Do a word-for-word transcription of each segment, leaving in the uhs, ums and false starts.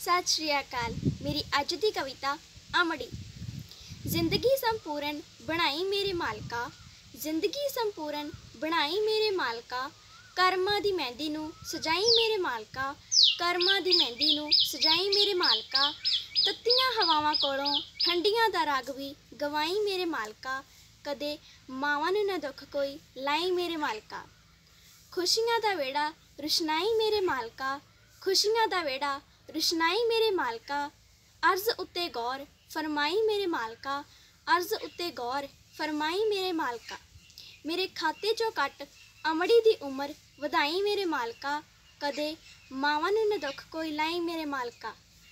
सत श्री अकाल। मेरी अज की कविता अमड़ी। जिंदगी संपूर्ण बनाई मेरे मालका, जिंदगी संपूर्ण बनाई मेरे मालका, कर्मां दी मेहंदी नूं सजाई मेरे मालका, कर्मां दी मेहंदी नूं सजाई मेरे मालका, तत्तियां हवावां कोलों ठंडियां दा राग भी गवाई मेरे मालका, कदे मावां नूं ना दुख कोई लाई मेरे मालका। खुशियां दा वेड़ा रुशनाई मेरे मालका, खुशियां दा वेड़ा रुशनाई मेरे मालका, अर्ज उत्ते गौर फरमाई मेरे मालका, अर्ज उत्ते गौर फरमाई मेरे मालका, मेरे खाते चों कट अमड़ी दी उमर वधाई मेरे मालका, कदे मावां नूं ना दुख कोई लाई मेरे मालका।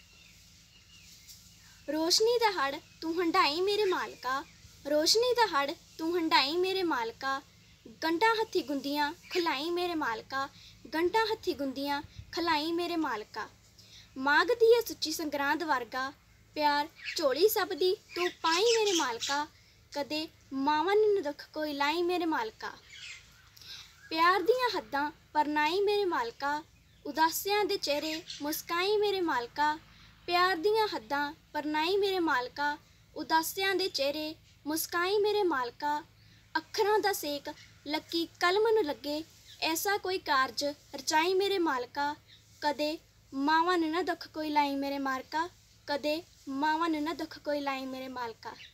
रोशनी दा हड़ तू हंडाई मेरे मालका, रोशनी दा हड़ तू हंडाई मेरे मालका, गंढा हत्थी गुंदियां खिलाई मेरे मालका, गंढा हत्थी गुंदियां खिलाई मेरे मालका, माघ दी है सुच्ची संगरांद वर्गा प्यार झोली सब दी तू पाई मेरे मालका, कदे मावां नूं दुख कोई लाई मेरे मालका। प्यार दियां हद्दां परनाई मेरे मालका, उदासियां दे चेहरे मुस्काई मेरे मालका, प्यार दियां हद्दां परनाई मेरे मालका, उदासियां दे चेहरे मुस्काई मेरे मालका, अखरां दा सेक लकी कलम नूं लगे ऐसा कोई कारज रचाई मेरे मालका, कदे मावां नूं ना दुख कोई लाई मेरे मालका, कदे मावां नूं ना दुख कोई लाई मेरे मालका।